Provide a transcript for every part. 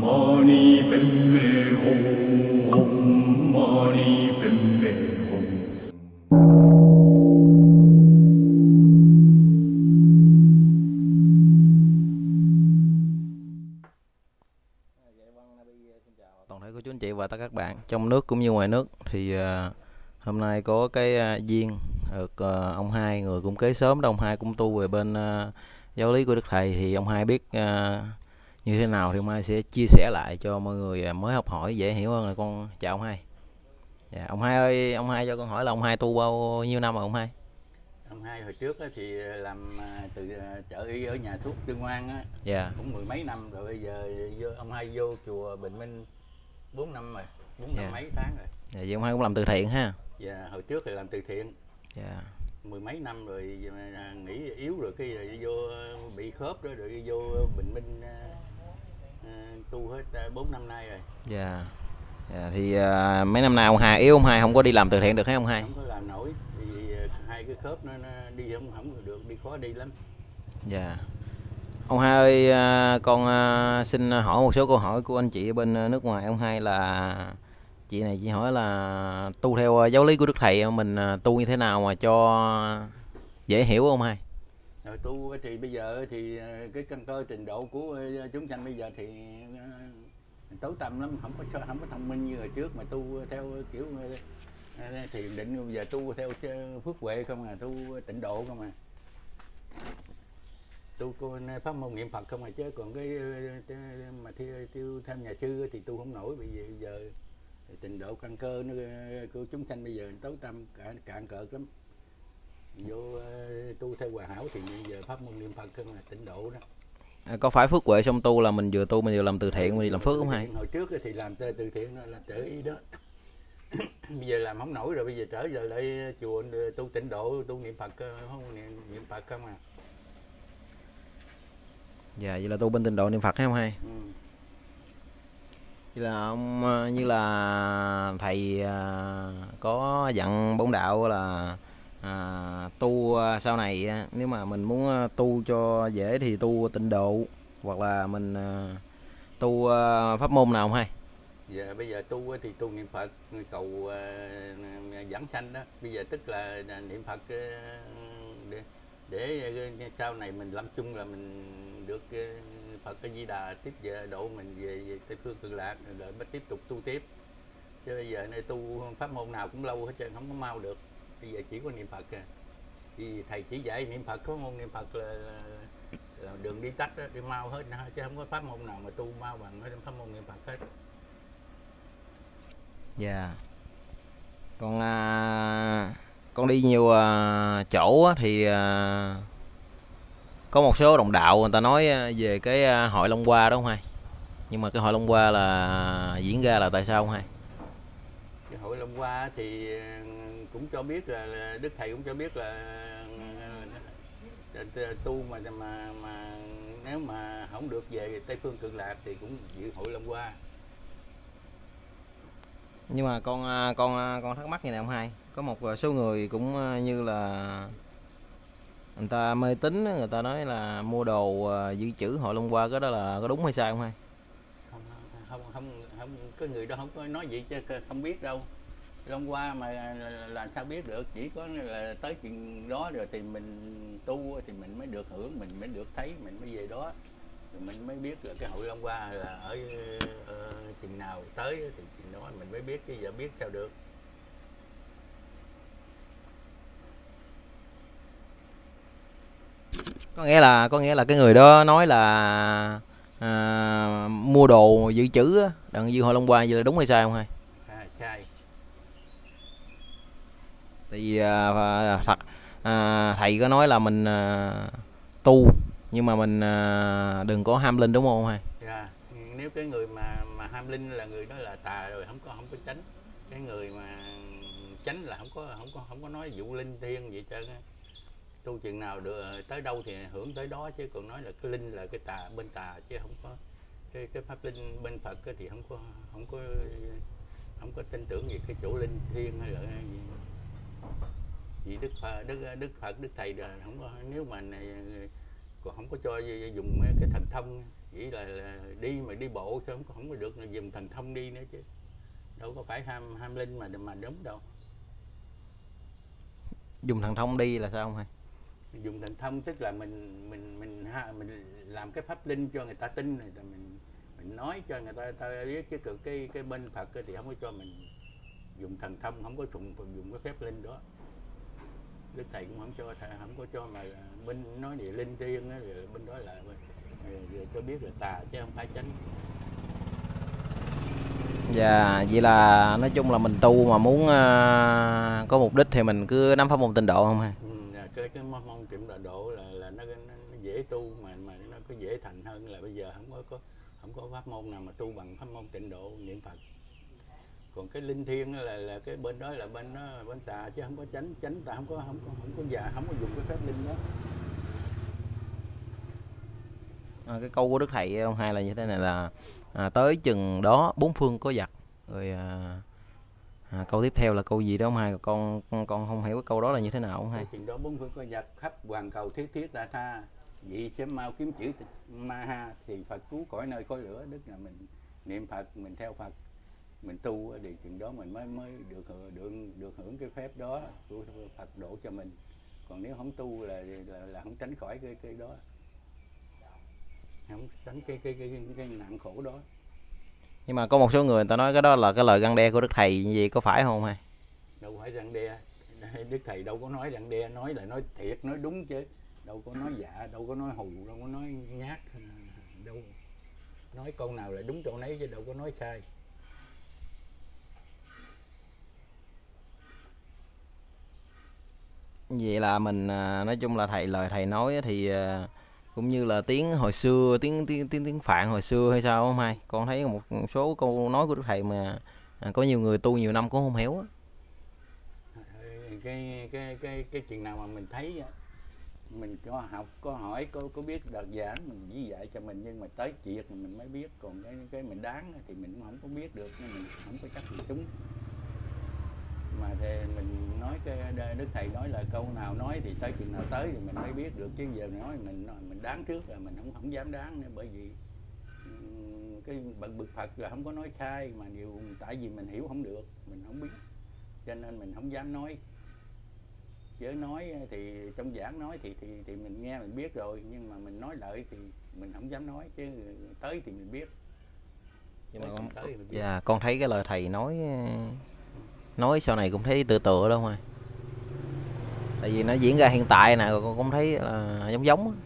mani padme hum. Om mani padme hum. Toàn thể cô chú anh chị và tất cả các bạn trong nước cũng như ngoài nước thì hôm nay có cái duyên được ông Hai, người cũng kế sớm đó, ông Hai cũng tu về bên giáo lý của Đức Thầy, thì ông Hai biết như thế nào thì ông Hai sẽ chia sẻ lại cho mọi người mới học hỏi dễ hiểu hơn. Là con chào ông Hai. Dạ, ông Hai ơi, ông Hai cho con hỏi là ông Hai tu bao nhiêu năm rồi ông Hai? Ông Hai hồi trước thì làm từ trợ y ở nhà thuốc Tương Ngoan á, Dạ. cũng mười mấy năm rồi. Bây giờ ông Hai vô chùa Bình Minh 4 năm rồi, 4 năm Dạ. mấy tháng rồi. Dạ, vậy ông Hai cũng làm từ thiện ha? Dạ, hồi trước thì làm từ thiện. Dạ. Mười mấy năm rồi, nghỉ yếu rồi cái vô bị khớp đó, rồi vô Bình Minh tu hết 4 năm nay rồi. Dạ. Dạ, thì mấy năm nay ông Hai yếu, ông Hai không có đi làm từ thiện được hay ông Hai? Không có làm nổi vì hai cái khớp nó đi không được, đi khó đi lắm. Dạ. Ông Hai ơi, con xin hỏi một số câu hỏi của anh chị ở bên nước ngoài. Ông Hai, là chị này chị hỏi là tu theo giáo lý của Đức Thầy mình tu như thế nào mà cho dễ hiểu ông Hai? Rồi tu thì bây giờ thì cái căn cơ trình độ của chúng sanh bây giờ thì tối tăm lắm, không có thông minh như hồi trước mà tu theo kiểu thiền định. Bây giờ tu theo phước huệ không à, tu tịnh độ không à, tu pháp môn niệm Phật không à, chứ còn cái mà theo nhà sư thì tu không nổi. Bây giờ trình độ căn cơ nó của chúng sanh bây giờ tối tăm cạn cợt lắm. Vô tu theo Hòa Hảo thì bây giờ pháp môn niệm Phật không à, tịnh độ đó. Có phải phước huệ xong tu là mình vừa tu mình vừa làm từ thiện, mình đi làm phước không Hai? Hồi trước thì làm từ thiện là trợ ý đó. Bây giờ làm không nổi rồi, bây giờ trở về lại chùa tu tịnh độ, tu niệm Phật không, niệm Phật không à. Dạ, vậy là tu bên tịnh độ niệm Phật hay không Hai? Ừ. Vậy là ông, như là thầy có dặn bổn đạo là tu sau này nếu mà mình muốn tu cho dễ thì tu tịnh độ, hoặc là mình tu pháp môn nào không Hai? Giờ bây giờ tu thì tu niệm Phật cầu vãng sanh đó. Bây giờ tức là niệm Phật để sau này mình lâm chung là mình được Phật A Di Đà tiếp về độ mình về Tây Phương Cực Lạc, rồi mới tiếp tục tu tiếp. Chứ bây giờ này tu pháp môn nào cũng lâu hết trơn, không có mau được. Bây giờ chỉ có niệm Phật à. Vì thầy chỉ dạy niệm Phật, có môn niệm Phật là đường đi tắt đó, đi mau hết, chứ không có pháp môn nào mà tu mau bằng pháp môn niệm Phật hết. Dạ. Con đi nhiều chỗ thì có một số đồng đạo người ta nói về cái hội Long Hoa đó không Hai? Nhưng mà cái hội Long Hoa là diễn ra là tại sao không Hai? Cái hội Long Hoa thì cũng cho biết là Đức Thầy cũng cho biết là tu mà nếu mà không được về Tây Phương Cực Lạc thì cũng dự hội Long Hoa. Nhưng mà con thắc mắc như này ông Hai, có một số người cũng như là người ta mê tín, người ta nói là mua đồ dự trữ hội Long Hoa, cái đó là có đúng hay sai không Hai? Không, cái người đó không có nói gì chứ không biết đâu. Long Hoa mà là sao biết được, chỉ có là tới chuyện đó rồi thì mình tu thì mình mới được hưởng, mình mới được thấy, mình mới về đó rồi mình mới biết là cái hội Long Hoa là ở chừng nào tới thì chừng đó mình mới biết, chứ giờ biết sao được. Có nghĩa là cái người đó nói là mua đồ dự trữ á, đặng dự hội Long Hoa, vậy là đúng hay sai không Hai? Sai. Tại vì thật thầy có nói là mình tu nhưng mà mình đừng có ham linh, đúng không Hai? Yeah. Nếu cái người mà ham linh là người đó là tà rồi, không có chánh. Cái người mà chánh là không có nói dụ linh thiêng vậy trơn á. Tu chừng nào được tới đâu thì hưởng tới đó, chứ còn nói là cái linh là cái tà, bên tà, chứ không có cái pháp linh bên Phật thì không có tin tưởng về cái chỗ linh thiêng hay là gì. Vì Đức Phật Đức Thầy là không có, nếu mà còn không có cho dùng cái thần thông chỉ là đi mà đi bộ sao không có được, là dùng thần thông đi nữa chứ đâu có phải ham linh mà đúng đâu. Dùng thần thông đi là sao ông hai? Dùng thần thông tức là mình làm cái pháp linh cho người ta tin này, mình nói cho người ta biết, chứ cái bên Phật thì không có cho mình dùng thần thông, không có dùng cái phép linh đó. Đức thầy cũng không có cho, mà bên nói địa linh thiên á, bên đó là cho biết là tà chứ không phải chánh. Dạ, vậy là nói chung là mình tu mà muốn có mục đích thì mình cứ nắm pháp môn tịnh độ không hai? Cái môn tịnh độ là nó dễ tu, mà nó có dễ thành hơn là bây giờ không có pháp môn nào mà tu bằng pháp môn tịnh độ niệm Phật. Còn cái linh thiêng là cái bên đó là bên tà chứ không có chánh. Chánh ta không có dùng cái phép linh đó. Cái câu của Đức Thầy ông hai là như thế này là tới chừng đó bốn phương có giặc. Rồi câu tiếp theo là câu gì đó ông hai, con không hiểu cái câu đó là như thế nào ông hai? Tới chừng đó bốn phương có giặc, khắp hoàn cầu thiết thiết ta tha, vị sớm mau kiếm chữ ma ha, thì Phật cứu cõi nơi khói lửa. Tức là mình niệm Phật, mình theo Phật, mình tu thì chừng đó mình mới được hưởng cái phép đó của Phật độ cho mình. Còn nếu không tu là không tránh khỏi cái đó, không tránh cái nạn khổ đó. Nhưng mà có một số người ta nói cái đó là cái lời răn đe của Đức Thầy, như vậy có phải không hai? Đâu phải răn đe, Đức Thầy đâu có nói răn đe, nói là nói thiệt, nói đúng chứ đâu có nói dạ, đâu có nói hù, đâu có nói nhát, đâu nói câu nào là đúng câu nấy chứ đâu có nói sai. Vậy là mình nói chung là lời thầy nói thì cũng như là tiếng hồi xưa, tiếng Phạn hồi xưa hay sao không hai? Con thấy một số câu nói của Đức Thầy mà có nhiều người tu nhiều năm cũng không hiểu á. Cái chuyện nào mà mình thấy mình có học, có hỏi, có biết đợt giảng mình chỉ dạy cho mình, nhưng mà tới chuyện mình mới biết. Còn cái mình đáng thì mình cũng không có biết được, nên mình không có chắc gì chúng. Mà thì mình nói cái Đức Thầy nói là câu nào nói thì tới chừng nào tới thì mình mới biết được, chứ giờ nói mình đáng trước là mình không dám đáng nữa. Bởi vì cái bậc Phật là không có nói sai, mà điều tại vì mình hiểu không được, mình không biết, cho nên mình không dám nói. Chứ nói thì trong giảng nói thì mình nghe mình biết rồi, nhưng mà mình nói lại thì mình không dám nói, chứ tới thì mình biết. Nhưng mà con thấy cái lời thầy nói sau này cũng thấy tựa tựa đâu mà, tại vì nó diễn ra hiện tại nè, con cũng thấy là giống.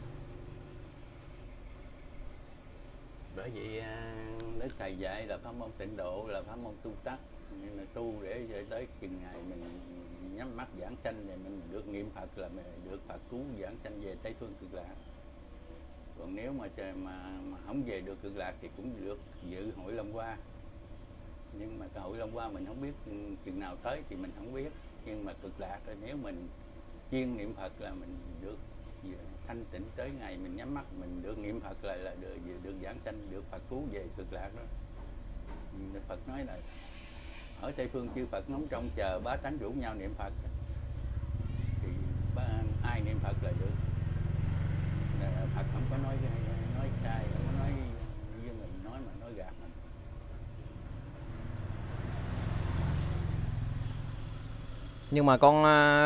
Bởi vậy Đức Thầy dạy là pháp môn tịnh độ là pháp môn tu tắc, nên là tu để tới chừng ngày mình nhắm mắt giảng sanh thì mình được niệm Phật là mình được Phật cứu giảng sanh về Tây Phương Cực Lạc. Còn nếu mà không về được Cực Lạc thì cũng được dự hội Long Hoa. Nhưng mà cái hội Long Hoa mình không biết chừng nào tới thì mình không biết. Nhưng mà Cực Lạc là nếu mình chuyên niệm Phật là mình được thanh tịnh, tới ngày mình nhắm mắt mình được niệm Phật là được giảng sanh, được Phật cứu về Cực Lạc đó. Phật nói là ở Tây Phương chư Phật nóng trong chờ bá tánh rủ nhau niệm Phật, thì ai niệm Phật là được. Phật không có nói sai, không có nói với mình, nói mà nói gạt mình. Nhưng mà con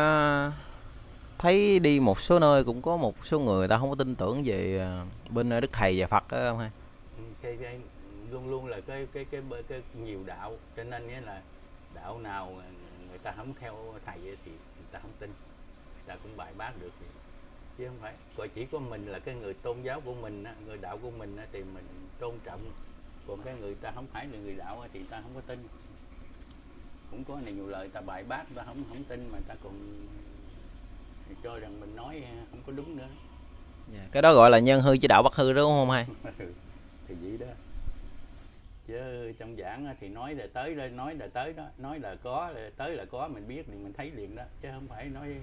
thấy đi một số nơi cũng có một số người ta không có tin tưởng về bên Đức Thầy và Phật đó không hay? Cái luôn luôn là cái nhiều đạo, cho nên nghĩa là đạo nào người ta không theo thầy thì người ta không tin, người ta cũng bài bác được gì. Chứ không phải coi chỉ có mình là cái người tôn giáo của mình, người đạo của mình thì mình tôn trọng, còn cái người ta không phải là người đạo thì ta không có tin. Cũng có nhiều lời ta bài bác ta không tin, mà ta còn cho rằng mình nói không có đúng nữa. Cái đó gọi là nhân hư chứ đạo bất hư đúng không hay? Thì vậy đó. Chứ trong giảng thì nói là tới đây, nói là tới đó, nói là có là tới là có, mình biết thì mình thấy liền đó, chứ không phải nói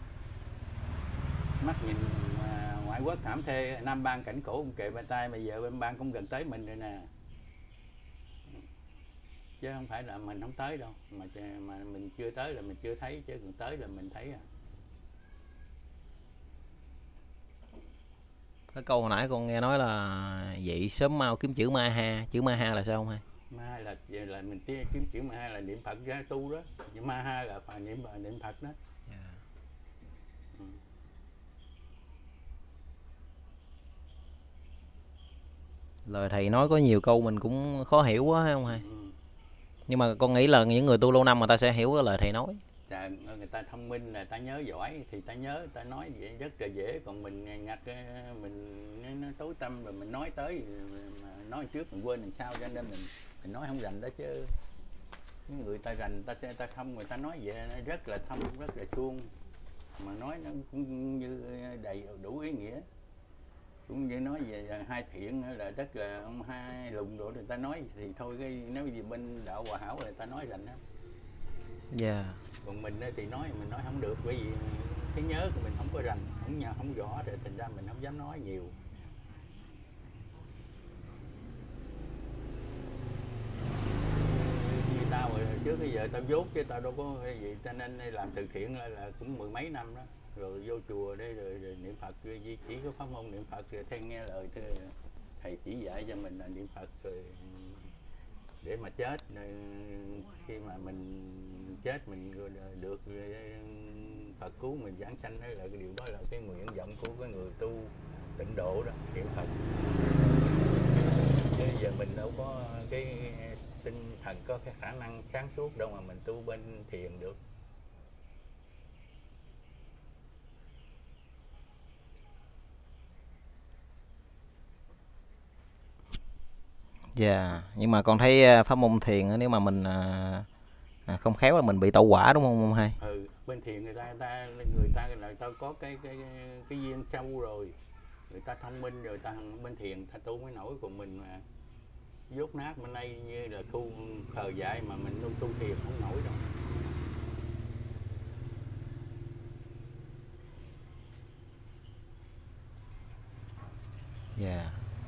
mắt nhìn ngoại quốc thảm thê, Nam Bang cảnh khổ kề bên tay, bây giờ bên Bang cũng gần tới mình rồi nè. Chứ không phải là mình không tới đâu, mà mình chưa tới là mình chưa thấy, chứ còn tới là mình thấy. Cái câu hồi nãy con nghe nói là dậy sớm mau kiếm chữ ma ha, chữ ma ha là sao không hay? Ma là mình kiếm chữ ma là niệm Phật ra tu đó, ma ha là phải niệm Phật đó. Lời thầy nói có nhiều câu mình cũng khó hiểu quá không hay? Nhưng mà con nghĩ là những người tu lâu năm người ta sẽ hiểu cái lời thầy nói. Người ta thông minh là ta nhớ giỏi thì ta nhớ, ta nói vậy rất là dễ, còn mình ngặt mình nó tối tâm rồi mình nói tới mà nói trước mình quên làm sao, cho nên mình nói không rành đó chứ. Những người ta rành ta thông, người ta nói vậy rất là thông, rất là suông, mà nói nó cũng như đầy đủ ý nghĩa. Cũng như nói về hai thiện là rất là ông hai lùng rồi, người ta nói thì thôi, cái nếu gì bên đạo Hòa Hảo là người ta nói rành hết. Dạ. Còn mình thì mình nói không được, bởi vì cái nhớ của mình không có rành, không rõ, rồi thành ra mình không dám nói nhiều. Như tao rồi trước bây giờ tao dốt chứ tao đâu có cái gì, cho nên làm từ thiện là cũng mười mấy năm đó, rồi vô chùa đây rồi niệm Phật, rồi chỉ có pháp môn niệm Phật, rồi theo nghe lời thầy chỉ dạy cho mình là niệm Phật, rồi để mà chết, khi mà mình chết mình được Phật cứu mình giảng sanh, đó là cái điều đó là cái nguyện vọng của cái người tu tịnh độ đó, niệm Phật. Chứ giờ mình đâu có cái tinh thần, có cái khả năng sáng suốt đâu mà mình tu bên thiền được. Dạ, nhưng mà con thấy pháp môn thiền á, nếu mà mình không khéo là mình bị tẩu hỏa đúng không hay? Bên thiền người ta là ta có cái duyên sâu rồi, người ta thông minh rồi, ta bên thiền ta tu mới nổi, của mình mà dốt nát bên đây như là tu khờ dại mà mình tu thiền không nổi đâu. Dạ.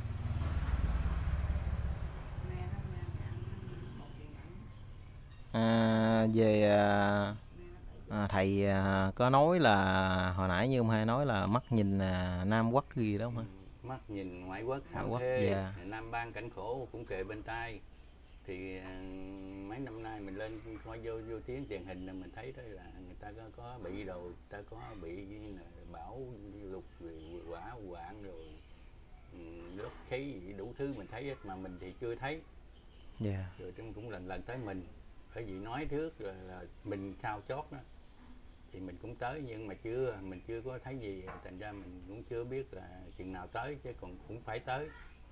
Thầy có nói là hồi nãy như ông hai nói là mắt nhìn Nam Quốc gì đó không hả? Mắt nhìn ngoại quốc thảm Quốc, thê, dạ. Nam ban cảnh khổ cũng kề bên tai. Thì mấy năm nay mình lên coi vô tiếng truyền hình là mình thấy đó là người ta có bị rồi, người ta có bị bão lụt, hỏa hoạn rồi nước khí đủ thứ mình thấy hết, mà mình thì chưa thấy. Dạ. Rồi cũng lần tới mình, bởi vì nói trước là mình sao chót đó thì mình cũng tới, nhưng mà mình chưa có thấy gì, thành ra mình cũng chưa biết là chừng nào tới, chứ còn cũng phải tới.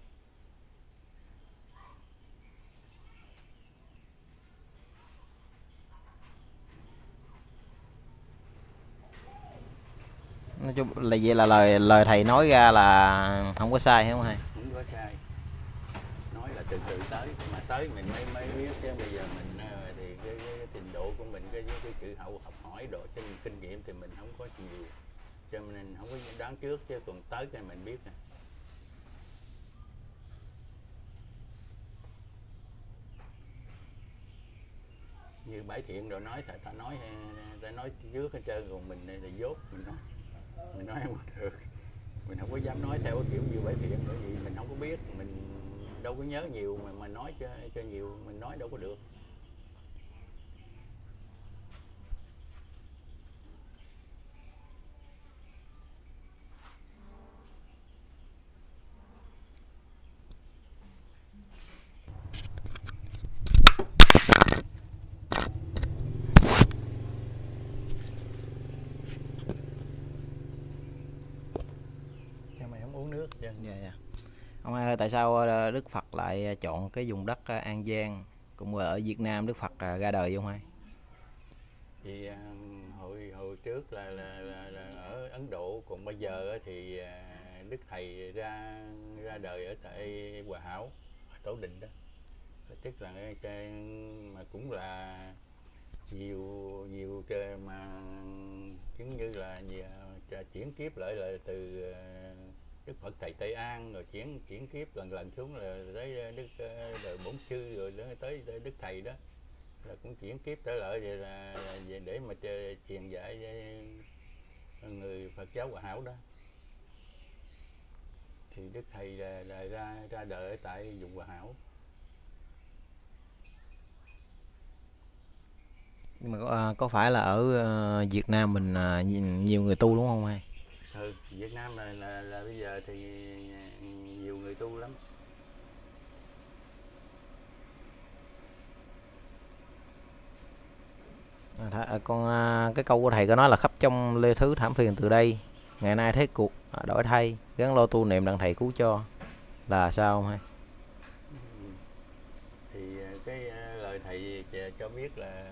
Nói chung là vậy, là lời thầy nói ra là không có sai không hay? Không có sai, nói là từ từ tới, mà tới mình mới biết, chứ bây giờ mình thì cái trình độ của mình, cái sự học hỏi độ kinh nghiệm thì mình không có nhiều, cho nên không có đoán trước, chứ còn tới cái mình biết. Như Bãi Thiện rồi nói, ta nói trước hết trơn, còn mình là dốt, mình nói không được, mình không có dám nói theo cái kiểu như Bãi Thiện, bởi vì mình không có biết, mình đâu có nhớ nhiều, mà nói cho nhiều mình nói đâu có được. Uống nước chứ. Dạ, dạ. Ông ơi, tại sao Đức Phật lại chọn cái vùng đất An Giang, cũng ở Việt Nam Đức Phật ra đời vậy ông ơi? Thì hồi trước là ở Ấn Độ, còn bây giờ thì Đức Thầy ra đời ở tại Hòa Hảo, Tổ Đình đó, tức là cái mà cũng là nhiều mà giống như là chuyển kiếp lại từ Đức Phật thầy Tây An, rồi chuyển kiếp lần xuống là tới Đức đời Bổn Sư, rồi tới Đức Thầy đó, là cũng chuyển kiếp trở lại, vậy là để mà truyền dạy người Phật giáo Hòa Hảo đó. Thì Đức Thầy là ra đời ở tại vùng Hòa Hảo. Nhưng mà có phải là ở Việt Nam mình nhiều người tu đúng không hay? Việt Nam là bây giờ thì nhiều người tu lắm. Cái câu của thầy có nói là khắp trong lê thứ thảm phiền từ đây, ngày nay thế cuộc đổi thay, gắn lo tu niệm đặng thầy cứu cho, là sao không hay? Thì cái lời thầy cho biết là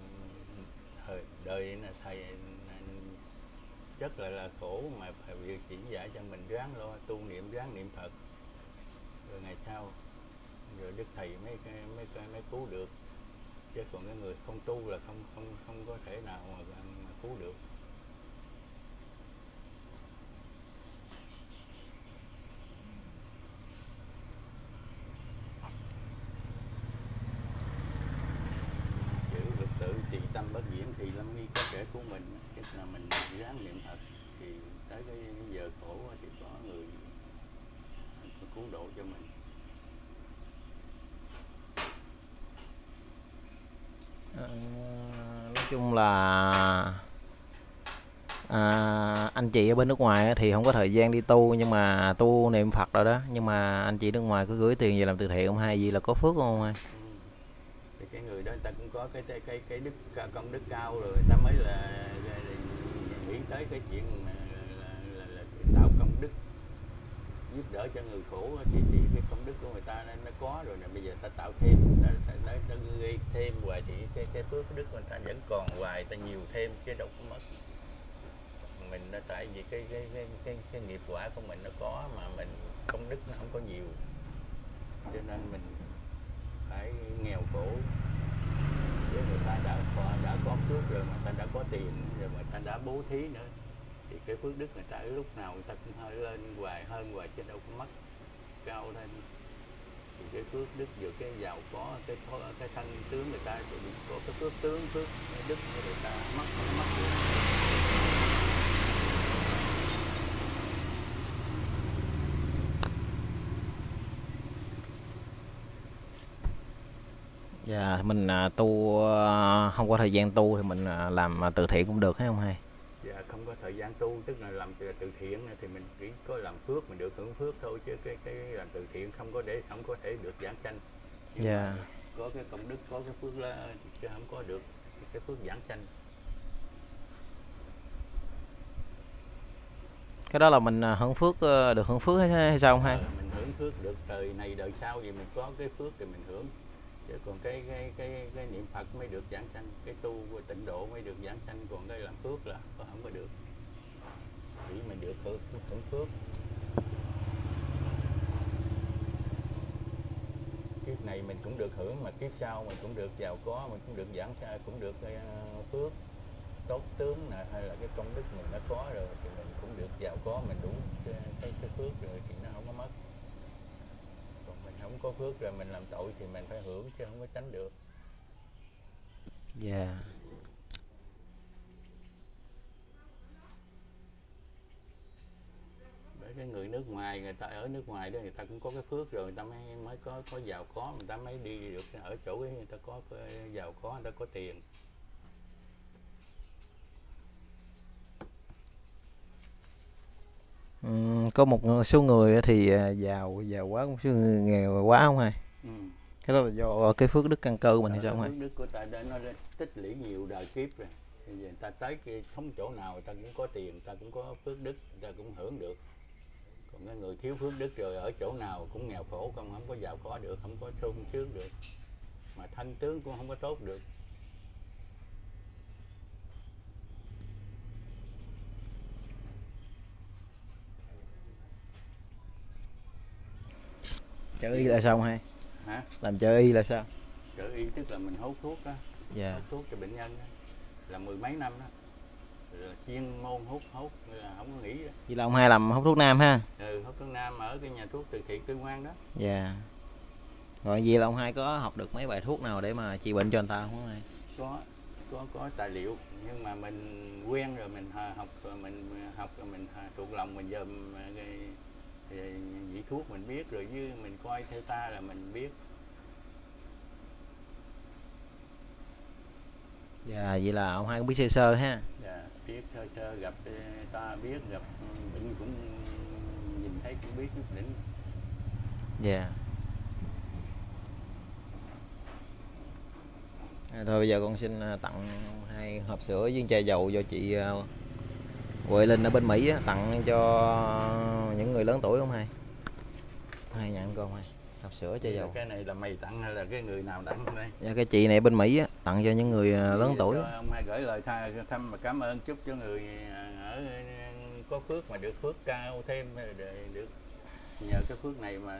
đời là thầy rất là khổ, mà phải việc chỉ dạy cho mình ráng lo tu niệm, ráng niệm Phật, rồi ngày sau rồi Đức Thầy mới cứu được, chứ còn cái người không tu là không có thể nào mà cứu được. Chữ lực tự trì tâm bất diễn thì lâm nghi có kẻ của mình, tức là mình ráng niệm Phật thì tới cái giờ khổ thì có người cứu độ cho mình. Nói chung là anh chị ở bên nước ngoài thì không có thời gian đi tu, nhưng mà tu niệm Phật rồi đó, nhưng mà anh chị nước ngoài có gửi tiền về làm từ thiện không hay, gì là có phước không hay? Thì cái người đó người ta cũng có cái đức công đức cao rồi, người ta mới là nghĩ tới cái chuyện là tạo công đức giúp đỡ cho người khổ, thì cái công đức của người ta nó có rồi, là bây giờ ta tạo thêm, ta gây thêm hoài thì cái phước đức của người ta vẫn còn hoài, ta nhiều thêm chứ đâu có mất. Mình nó tại vì cái nghiệp quả của mình nó có, mà mình công đức nó không có nhiều, cho nên mình phải nghèo khổ. Với người ta đã có phước rồi, mà ta đã có tiền rồi, mà ta đã bố thí nữa, thì cái phước đức người ta lúc nào người ta cũng hơi lên hơn hoài chứ đâu có mất, cao lên. Thì cái phước đức vừa cái giàu có, cái thân tướng người ta thì có cái phước tướng, phước đức người ta mất nó mất được. Dạ, mình tu không có thời gian tu thì mình làm từ thiện cũng được hay không hay? Dạ, không có thời gian tu, tức là làm từ thiện thì mình chỉ có làm phước, mình được hưởng phước thôi, chứ cái làm từ thiện không có thể được giảng sanh. Dạ. Có cái công đức, có cái phước là chứ không có được cái phước giảng sanh. Cái đó là mình hưởng phước, được hưởng phước hay sao không hay? Mình hưởng phước được đời này đời sau, vì mình có cái phước thì mình hưởng, chứ còn cái niệm Phật mới được giảng sanh, cái tu của tịnh độ mới được giảng sanh, còn cái làm phước là không có được. Chỉ mình được hưởng phước. Kiếp này mình cũng được hưởng, mà kiếp sau mình cũng được giàu có, mình cũng được giảng sanh, cũng được phước tốt tướng này, hay là cái công đức mình đã có rồi thì mình cũng được giàu có, mình đủ cái phước rồi thì nó không có mất. Còn mình không có phước rồi mình làm tội thì mình phải hưởng chứ không có tránh được. Dạ. Bởi cái người nước ngoài, người ta ở nước ngoài đó, người ta cũng có cái phước rồi, người ta mới có giàu có, người ta mới đi được ở chỗ ấy, người ta có giàu có, người ta có tiền. Có một số người thì giàu quá, một số người nghèo quá không hay? Cái đó là do cái phước đức căn cơ của mình hay sao không hay? Phước đức của ta nó tích lũy nhiều đời kiếp rồi, bây giờ người ta tới không chỗ nào người ta cũng có tiền, người ta cũng có phước đức, người ta cũng hưởng được. Còn cái người thiếu phước đức rồi ở chỗ nào cũng nghèo khổ, không có giàu có được, không có sung sướng được, mà thân tướng cũng không có tốt được. Chợ y là sao không hay? Hả? Làm chợ y là sao? Chợ y tức là mình hút thuốc á. Dạ. Hút thuốc cho bệnh nhân đó. Là mười mấy năm đó, là chuyên môn hút là không có nghỉ đó. Vậy là ông hai làm hút thuốc nam ha? Hút thuốc nam ở cái nhà thuốc từ thiện Tương Ngoan đó. Dạ. Rồi vậy là ông hai có học được mấy bài thuốc nào để mà trị bệnh cho người ta không hay? Có tài liệu, nhưng mà mình quen rồi, mình học rồi mình thuộc lòng, mình dòm vị thuốc mình biết rồi, với mình coi theo ta là mình biết. Dạ, vậy là ông hai cũng biết sơ sơ ha. Dạ, biết sơ sơ, gặp ta biết, gặp bệnh cũng nhìn thấy cũng biết chút đỉnh. Dạ. Thôi bây giờ con xin tặng 2 hộp sữa với chai dầu cho chị Huệ Linh ở bên Mỹ á, tặng cho những người lớn tuổi không hai? Hai nhận con hai hộp sữa chai dầu. Cái này là mày tặng hay là cái người nào tặng đây? Dạ, cái chị này bên Mỹ á, tặng cho những người lớn tuổi. Ông hai gửi lời thăm và cảm ơn chúc cho người ở có phước mà được phước cao thêm, để được nhờ cái phước này mà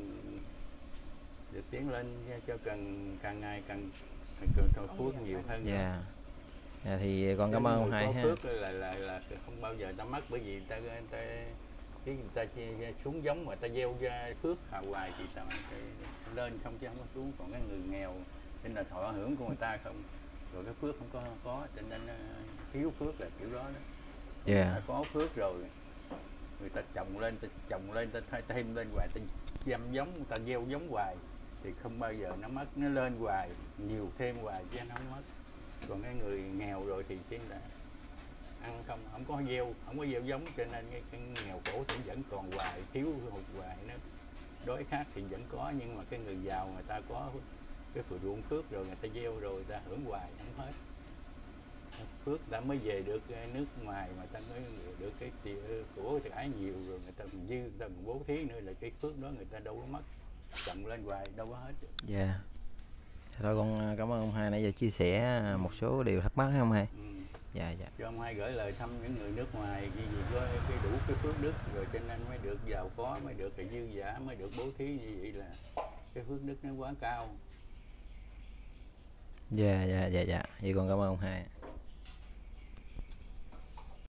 được tiến lên cho càng ngày càng phước nhiều hơn. Dạ. Dạ thì con cảm ơn ông hai ha. Phước là không bao giờ ta mất, bởi vì người ta xuống giống mà ta gieo ra phước hào hoài thì ta lên không, chứ không có xuống. Còn cái người nghèo nên là thọ hưởng của người ta không, rồi cái phước không có cho nên thiếu phước là kiểu đó đó. Dạ. Ta có phước rồi người ta trồng lên ta thêm lên hoài, ta chăm giống, ta gieo giống hoài thì không bao giờ nó mất, nó lên hoài, nhiều thêm hoài chứ nó không mất. Còn cái người nghèo rồi thì chỉ là ăn không có gieo giống, cho nên cái nghèo khổ thì vẫn còn hoài, thiếu hụt hoài. Nó đói khát thì vẫn có, nhưng mà cái người giàu người ta có cái ruộng phước rồi, người ta gieo rồi người ta hưởng hoài không hết. Phước ta mới về được nước ngoài mà ta mới được cái của cải nhiều, rồi người ta còn dư, người ta còn bố thí nữa, là cái phước đó người ta đâu có mất, trồng lên hoài đâu có hết. Dạ. Thôi con cảm ơn ông hai nãy giờ chia sẻ một số điều thắc mắc ha ông hai. Dạ dạ. Cho ông hai gửi lời thăm những người nước ngoài, vì có cái đủ cái phước đức rồi cho nên mới được giàu có, mới được cái dư giả, mới được bố thí, như vậy là cái phước đức nó quá cao. Dạ dạ dạ dạ. Vậy con cảm ơn ông hai.